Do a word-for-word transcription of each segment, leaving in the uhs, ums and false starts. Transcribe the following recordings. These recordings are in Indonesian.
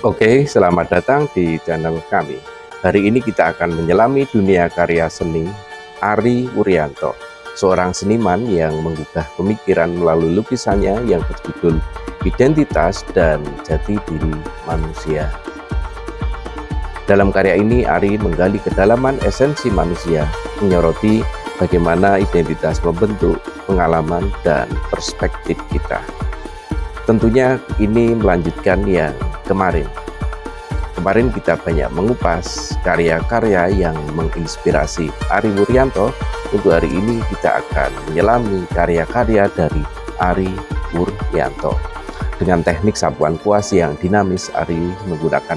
Oke, selamat datang di channel kami. Hari ini kita akan menyelami dunia karya seni Ari Wuryanto, seorang seniman yang menggugah pemikiran melalui lukisannya yang berjudul Identitas dan Jati Diri Manusia. Dalam karya ini, Ari menggali kedalaman esensi manusia, menyoroti bagaimana identitas membentuk pengalaman dan perspektif kita. Tentunya ini melanjutkan yang kemarin. Kemarin kita banyak mengupas karya-karya yang menginspirasi Ari Wuryanto. Untuk hari ini kita akan menyelami karya-karya dari Ari Wuryanto. Dengan teknik sapuan kuas yang dinamis, Ari menggunakan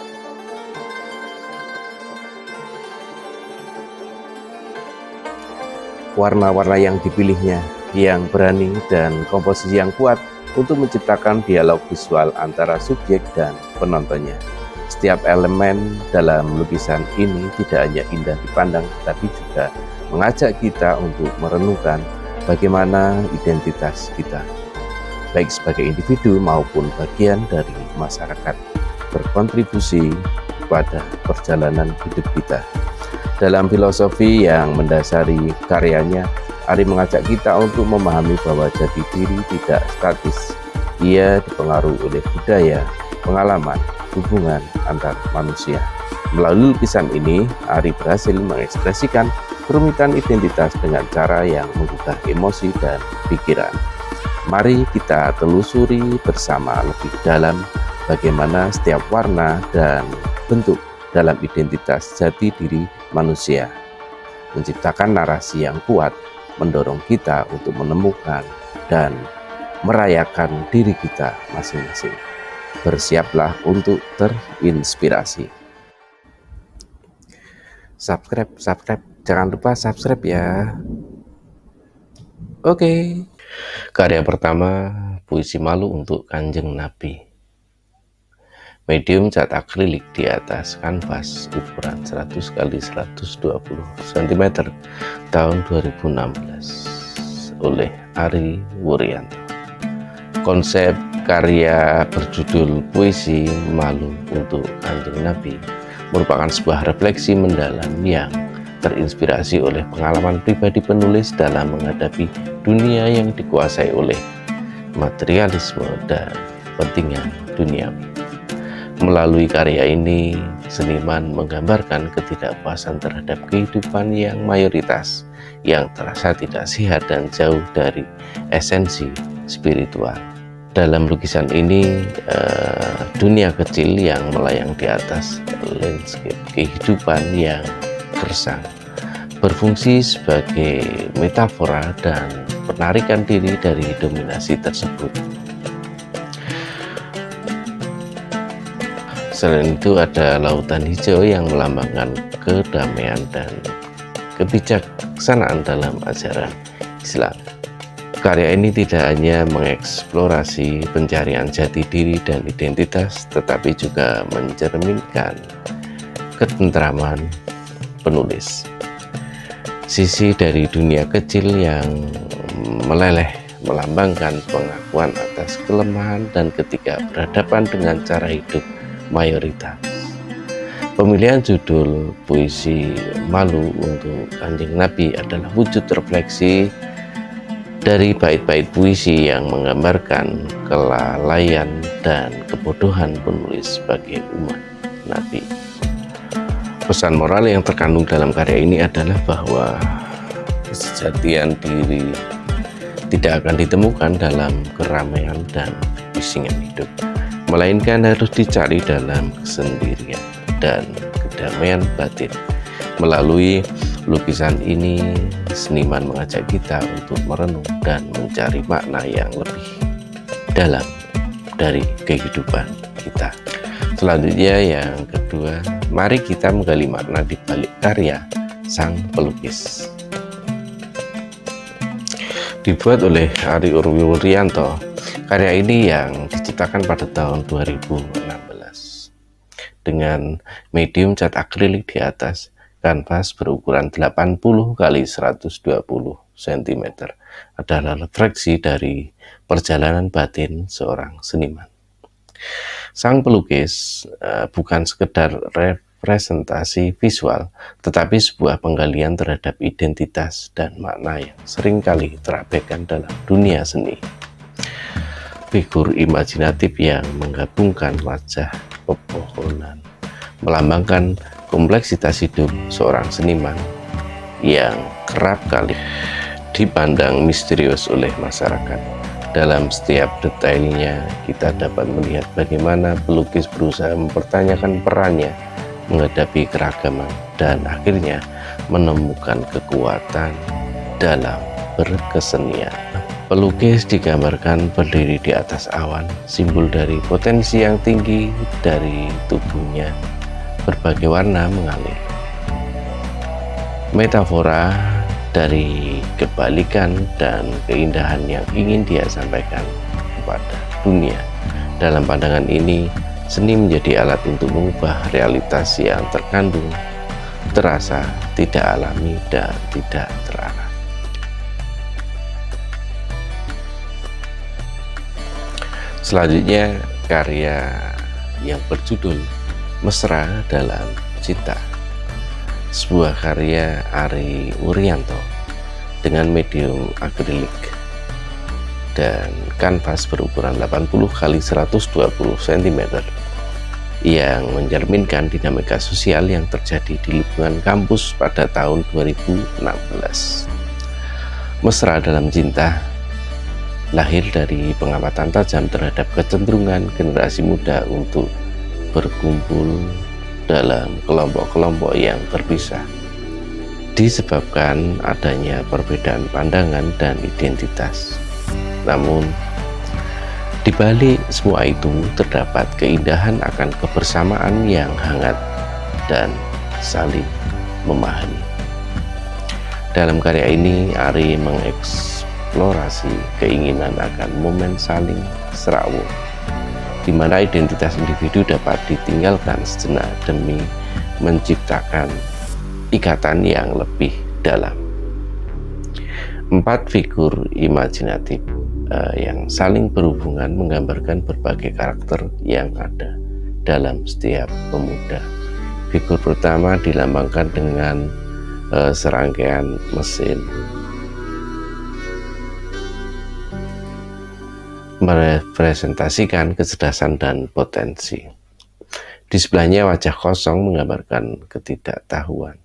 warna-warna yang dipilihnya, yang berani dan komposisi yang kuat untuk menciptakan dialog visual antara subjek dan penontonnya. Setiap elemen dalam lukisan ini tidak hanya indah dipandang, tapi juga mengajak kita untuk merenungkan bagaimana identitas kita, baik sebagai individu maupun bagian dari masyarakat, berkontribusi pada perjalanan hidup kita. Dalam filosofi yang mendasari karyanya, Ari mengajak kita untuk memahami bahwa jati diri tidak statis. Ia dipengaruhi oleh budaya, pengalaman, hubungan antar manusia. Melalui lukisan ini, Ari berhasil mengekspresikan kerumitan identitas dengan cara yang menggugah emosi dan pikiran. Mari kita telusuri bersama lebih dalam bagaimana setiap warna dan bentuk dalam identitas jati diri manusia menciptakan narasi yang kuat, mendorong kita untuk menemukan dan merayakan diri kita masing-masing. Bersiaplah untuk terinspirasi. Subscribe, subscribe, jangan lupa subscribe ya. Oke. Karya pertama, Puisi Malu untuk Kanjeng Nabi. Medium cat akrilik di atas kanvas ukuran seratus kali seratus dua puluh sentimeter tahun dua ribu enam belas oleh Ari Wuryanto. Konsep karya berjudul Puisi Malu untuk Kanjeng Nabi merupakan sebuah refleksi mendalam yang terinspirasi oleh pengalaman pribadi penulis dalam menghadapi dunia yang dikuasai oleh materialisme dan kepentingan duniawi. Melalui karya ini, seniman menggambarkan ketidakpuasan terhadap kehidupan yang mayoritas, yang terasa tidak sehat dan jauh dari esensi spiritual. Dalam lukisan ini, eh, dunia kecil yang melayang di atas landscape kehidupan yang gersang berfungsi sebagai metafora dan penarikan diri dari dominasi tersebut. Selain itu ada lautan hijau yang melambangkan kedamaian dan kebijaksanaan dalam ajaran Islam. Karya ini tidak hanya mengeksplorasi pencarian jati diri dan identitas, tetapi juga mencerminkan ketentraman penulis. Sisi dari dunia kecil yang meleleh melambangkan pengakuan atas kelemahan dan ketika berhadapan dengan cara hidup mayoritas. Pemilihan judul Puisi Malu untuk Kanjeng Nabi adalah wujud refleksi dari bait-bait puisi yang menggambarkan kelalaian dan kebodohan penulis sebagai umat Nabi. Pesan moral yang terkandung dalam karya ini adalah bahwa kesejatian diri tidak akan ditemukan dalam keramaian dan bisingan hidup, melainkan harus dicari dalam kesendirian dan kedamaian batin. Melalui lukisan ini, seniman mengajak kita untuk merenung dan mencari makna yang lebih dalam dari kehidupan kita. Selanjutnya yang kedua, mari kita menggali makna di balik karya sang pelukis. Dibuat oleh Ari Wuryanto, karya ini yang diciptakan pada tahun dua ribu enam belas dengan medium cat akrilik di atas kanvas berukuran delapan puluh kali seratus dua puluh sentimeter adalah refleksi dari perjalanan batin seorang seniman. Sang pelukis uh, bukan sekedar representasi visual, tetapi sebuah penggalian terhadap identitas dan makna yang seringkali terabaikan dalam dunia seni. Figur imajinatif yang menggabungkan wajah pepohonan melambangkan kompleksitas hidup seorang seniman yang kerap kali dipandang misterius oleh masyarakat. Dalam setiap detailnya, kita dapat melihat bagaimana pelukis berusaha mempertanyakan perannya menghadapi keragaman dan akhirnya menemukan kekuatan dalam berkesenian. Pelukis digambarkan berdiri di atas awan, simbol dari potensi yang tinggi dari tubuhnya. Berbagai warna mengalir. Metafora dari kebalikan dan keindahan yang ingin dia sampaikan kepada dunia. Dalam pandangan ini, seni menjadi alat untuk mengubah realitas yang terkandung, terasa tidak alami dan tidak terarah. Selanjutnya, karya yang berjudul Mesra dalam Cinta, sebuah karya Ari Wuryanto dengan medium akrilik dan kanvas berukuran delapan puluh kali seratus dua puluh sentimeter yang mencerminkan dinamika sosial yang terjadi di lingkungan kampus pada tahun dua ribu enam belas. Mesra dalam Cinta lahir dari pengamatan tajam terhadap kecenderungan generasi muda untuk berkumpul dalam kelompok-kelompok yang terpisah, disebabkan adanya perbedaan pandangan dan identitas. Namun, di balik semua itu terdapat keindahan akan kebersamaan yang hangat dan saling memahami. Dalam karya ini, Ari mengeksplorasi keinginan akan momen saling serawung, di mana identitas individu dapat ditinggalkan sejenak demi menciptakan ikatan yang lebih dalam. Empat figur imajinatif uh, yang saling berhubungan menggambarkan berbagai karakter yang ada dalam setiap pemuda. Figur pertama dilambangkan dengan uh, serangkaian mesin, merepresentasikan kecerdasan dan potensi. Di sebelahnya wajah kosong menggambarkan ketidaktahuan,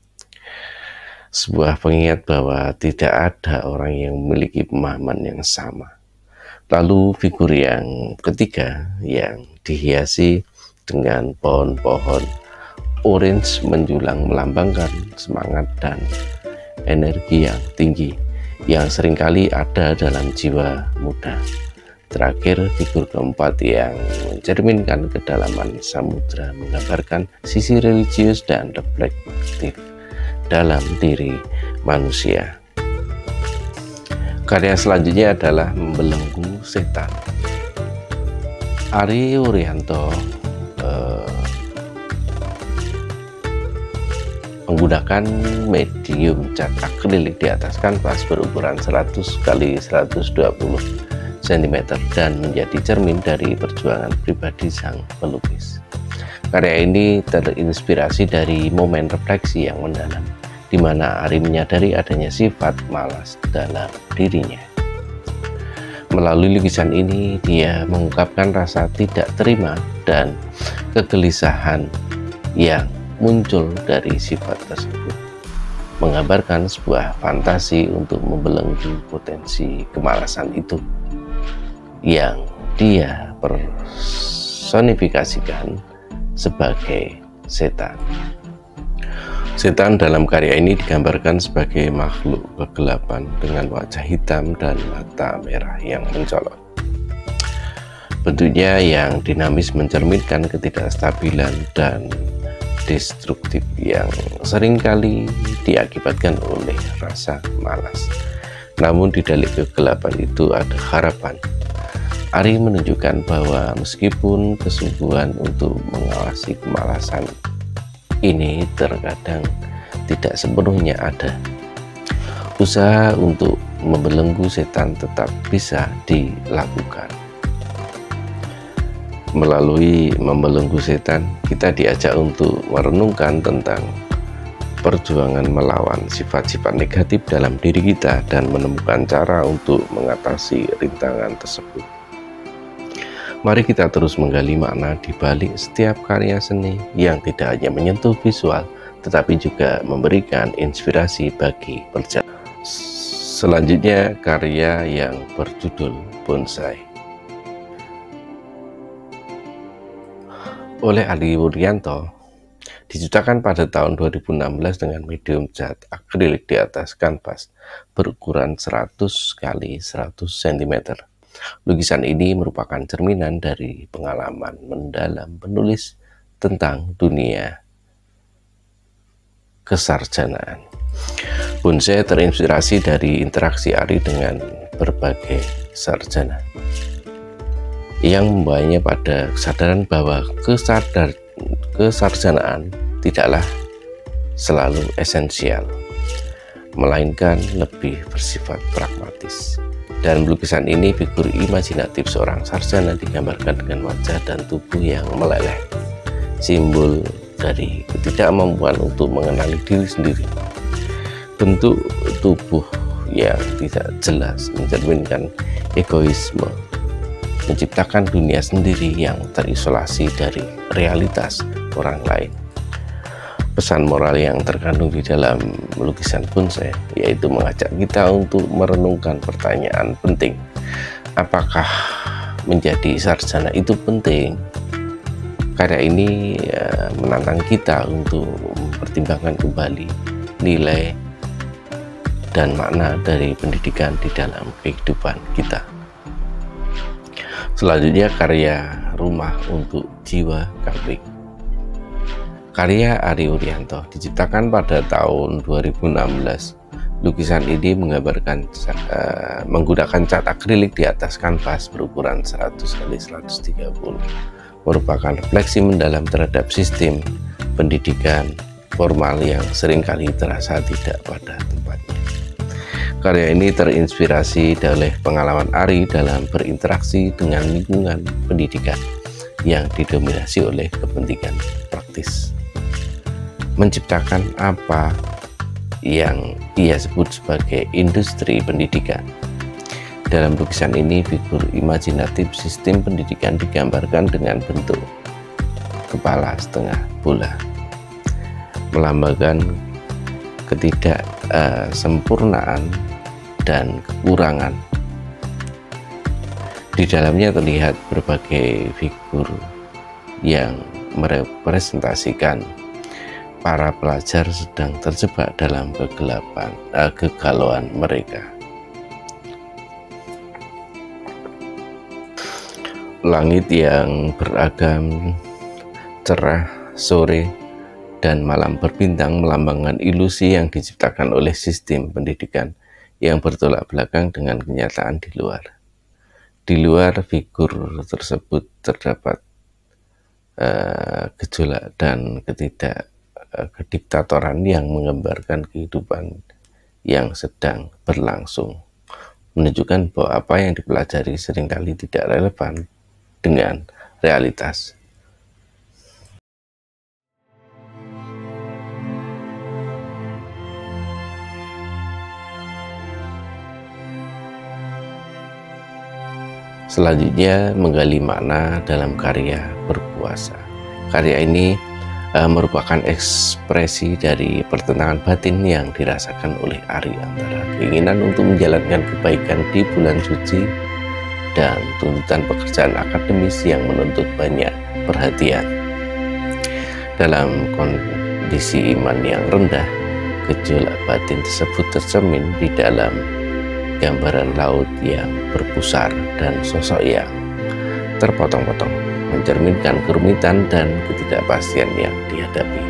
sebuah pengingat bahwa tidak ada orang yang memiliki pemahaman yang sama. Lalu figur yang ketiga yang dihiasi dengan pohon-pohon orange menjulang melambangkan semangat dan energi yang tinggi yang seringkali ada dalam jiwa muda. Terakhir, figur keempat yang mencerminkan kedalaman samudra menggambarkan sisi religius dan reflektif dalam diri manusia. Karya selanjutnya adalah Membelenggu Setan. Ari Wuryanto eh, menggunakan medium cat akrilik di atas kanvas berukuran seratus kali seratus dua puluh sentimeter dan menjadi cermin dari perjuangan pribadi sang pelukis. Karya ini terinspirasi dari momen refleksi yang mendalam, di mana Ari menyadari adanya sifat malas dalam dirinya. Melalui lukisan ini, dia mengungkapkan rasa tidak terima dan kegelisahan yang muncul dari sifat tersebut, menggambarkan sebuah fantasi untuk membelenggu potensi kemalasan itu yang dia personifikasikan sebagai setan. Setan dalam karya ini digambarkan sebagai makhluk kegelapan dengan wajah hitam dan mata merah yang mencolok. Bentuknya yang dinamis mencerminkan ketidakstabilan dan destruktif yang seringkali diakibatkan oleh rasa malas. Namun di balik kegelapan itu ada harapan. Ari menunjukkan bahwa meskipun kesungguhan untuk mengawasi kemalasan ini terkadang tidak sepenuhnya ada, usaha untuk membelenggu setan tetap bisa dilakukan. Melalui membelenggu setan, kita diajak untuk merenungkan tentang perjuangan melawan sifat-sifat negatif dalam diri kita dan menemukan cara untuk mengatasi rintangan tersebut. Mari kita terus menggali makna di balik setiap karya seni yang tidak hanya menyentuh visual, tetapi juga memberikan inspirasi bagi perjalanan. Selanjutnya, karya yang berjudul Bonsai oleh Ari Wuryanto, diciptakan pada tahun dua ribu enam belas dengan medium cat akrilik di atas kanvas berukuran seratus kali seratus sentimeter. Lukisan ini merupakan cerminan dari pengalaman mendalam penulis tentang dunia kesarjanaan. Bonsai terinspirasi dari interaksi Ari dengan berbagai sarjana yang membawanya pada kesadaran bahwa kesadar, kesarjanaan tidaklah selalu esensial, melainkan lebih bersifat pragmatis. Dan lukisan ini figur imajinatif seorang sarjana digambarkan dengan wajah dan tubuh yang meleleh, simbol dari ketidakmampuan untuk mengenali diri sendiri. Bentuk tubuh yang tidak jelas mencerminkan egoisme, menciptakan dunia sendiri yang terisolasi dari realitas orang lain. Pesan moral yang terkandung di dalam lukisan bonsai yaitu mengajak kita untuk merenungkan pertanyaan penting. Apakah menjadi sarjana itu penting? Karya ini ya, menantang kita untuk mempertimbangkan kembali nilai dan makna dari pendidikan di dalam kehidupan kita. Selanjutnya, karya Rumah untuk Jiwa Karbik karya Ari Wuryanto, diciptakan pada tahun dua ribu enam belas. Lukisan ini menggambarkan uh, menggunakan cat akrilik di atas kanvas berukuran seratus kali seratus tiga puluh, merupakan refleksi mendalam terhadap sistem pendidikan formal yang seringkali terasa tidak pada tempatnya. Karya ini terinspirasi oleh pengalaman Ari dalam berinteraksi dengan lingkungan pendidikan yang didominasi oleh kepentingan praktis, menciptakan apa yang ia sebut sebagai industri pendidikan. Dalam lukisan ini, figur imajinatif sistem pendidikan digambarkan dengan bentuk kepala setengah bola, melambangkan ketidaksempurnaan uh, dan kekurangan. Di dalamnya terlihat berbagai figur yang merepresentasikan para pelajar sedang terjebak dalam kegelapan, uh, kegalauan mereka. Langit yang beragam cerah, sore dan malam berbintang melambangkan ilusi yang diciptakan oleh sistem pendidikan yang bertolak belakang dengan kenyataan di luar. Di luar figur tersebut terdapat uh, gejolak dan ketidak uh, kediktatoran yang menggambarkan kehidupan yang sedang berlangsung, menunjukkan bahwa apa yang dipelajari seringkali tidak relevan dengan realitas. Selanjutnya, menggali makna dalam karya Berpuasa. Karya ini uh, merupakan ekspresi dari pertentangan batin yang dirasakan oleh Ari antara keinginan untuk menjalankan kebaikan di bulan suci dan tuntutan pekerjaan akademis yang menuntut banyak perhatian. Dalam kondisi iman yang rendah, gejolak batin tersebut tercermin di dalam gambaran laut yang berpusar dan sosok yang terpotong-potong, mencerminkan kerumitan dan ketidakpastian yang dihadapi.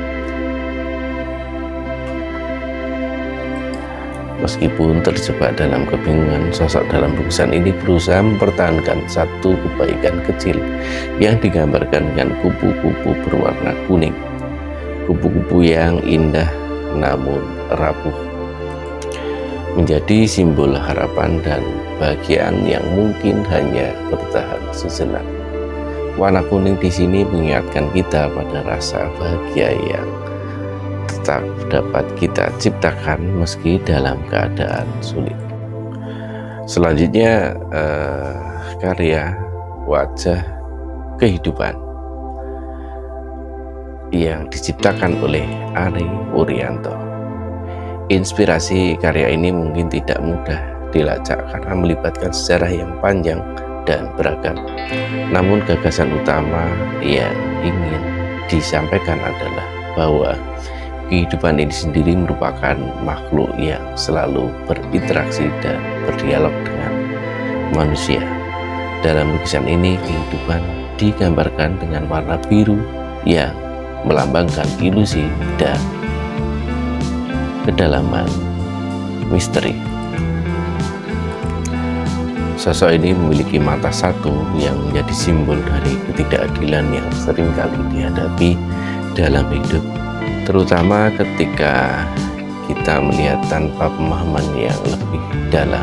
Meskipun terjebak dalam kebingungan, sosok dalam lukisan ini berusaha mempertahankan satu kebaikan kecil yang digambarkan dengan kupu-kupu berwarna kuning. Kupu-kupu yang indah namun rapuh, menjadi simbol harapan dan kebahagiaan yang mungkin hanya bertahan sejenak. Warna kuning di sini mengingatkan kita pada rasa bahagia yang tetap dapat kita ciptakan meski dalam keadaan sulit. Selanjutnya eh, karya Wajah Kehidupan yang diciptakan oleh Ari Wuryanto. Inspirasi karya ini mungkin tidak mudah dilacak karena melibatkan sejarah yang panjang dan beragam. Namun gagasan utama yang ingin disampaikan adalah bahwa kehidupan ini sendiri merupakan makhluk yang selalu berinteraksi dan berdialog dengan manusia. Dalam lukisan ini, kehidupan digambarkan dengan warna biru yang melambangkan ilusi dan kedalaman misteri. Sosok ini memiliki mata satu yang menjadi simbol dari ketidakadilan yang seringkali dihadapi dalam hidup, terutama ketika kita melihat tanpa pemahaman yang lebih dalam.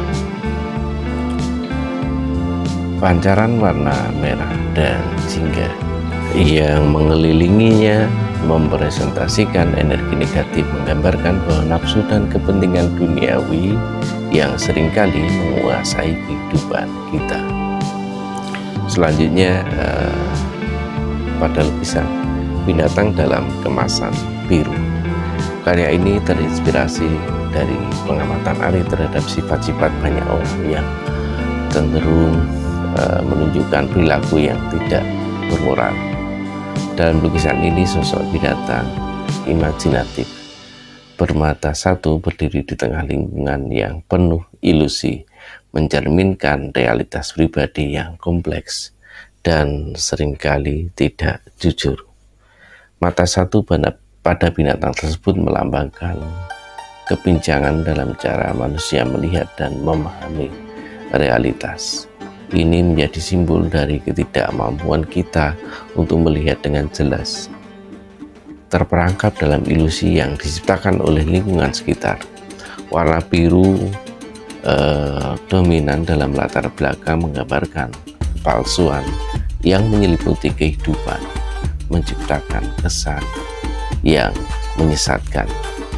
Pancaran warna merah dan jingga yang mengelilinginya mempresentasikan energi negatif, menggambarkan bahwa nafsu dan kepentingan duniawi yang seringkali menguasai kehidupan kita. Selanjutnya eh, pada lukisan binatang dalam kemasan biru. Karya ini terinspirasi dari pengamatan Ari terhadap sifat-sifat banyak orang yang cenderung eh, menunjukkan perilaku yang tidak bermoral. Dalam lukisan ini, sosok binatang imajinatif bermata satu berdiri di tengah lingkungan yang penuh ilusi, mencerminkan realitas pribadi yang kompleks dan seringkali tidak jujur. Mata satu pada binatang tersebut melambangkan kepincangan dalam cara manusia melihat dan memahami realitas. Ini menjadi simbol dari ketidakmampuan kita untuk melihat dengan jelas, terperangkap dalam ilusi yang diciptakan oleh lingkungan sekitar. Warna biru eh, dominan dalam latar belakang menggambarkan kepalsuan yang menyelimuti kehidupan, menciptakan kesan yang menyesatkan.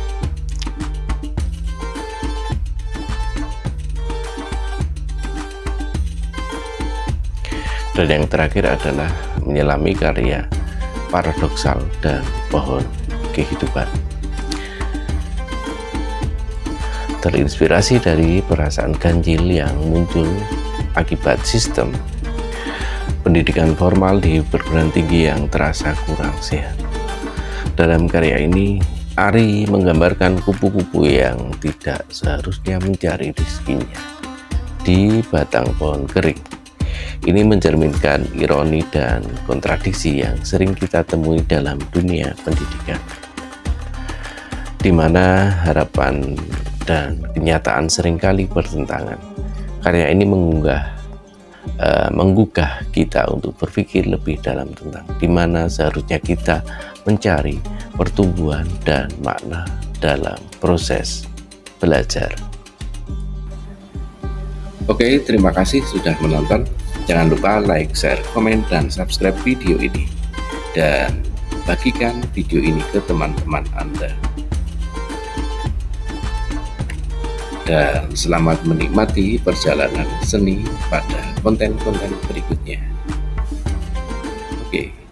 Dan yang terakhir adalah menyelami karya paradoksal dan pohon kehidupan. Terinspirasi dari perasaan ganjil yang muncul akibat sistem pendidikan formal di perguruan tinggi yang terasa kurang sehat. Dalam karya ini, Ari menggambarkan kupu-kupu yang tidak seharusnya mencari rezekinya di batang pohon kering. Ini mencerminkan ironi dan kontradiksi yang sering kita temui dalam dunia pendidikan, di mana harapan dan kenyataan seringkali bertentangan. Karya ini mengunggah, uh, menggugah kita untuk berpikir lebih dalam tentang di mana seharusnya kita mencari pertumbuhan dan makna dalam proses belajar. Oke, terima kasih sudah menonton. Jangan lupa like, share, komen, dan subscribe video ini. Dan bagikan video ini ke teman-teman Anda. Dan selamat menikmati perjalanan seni pada konten-konten berikutnya. Oke.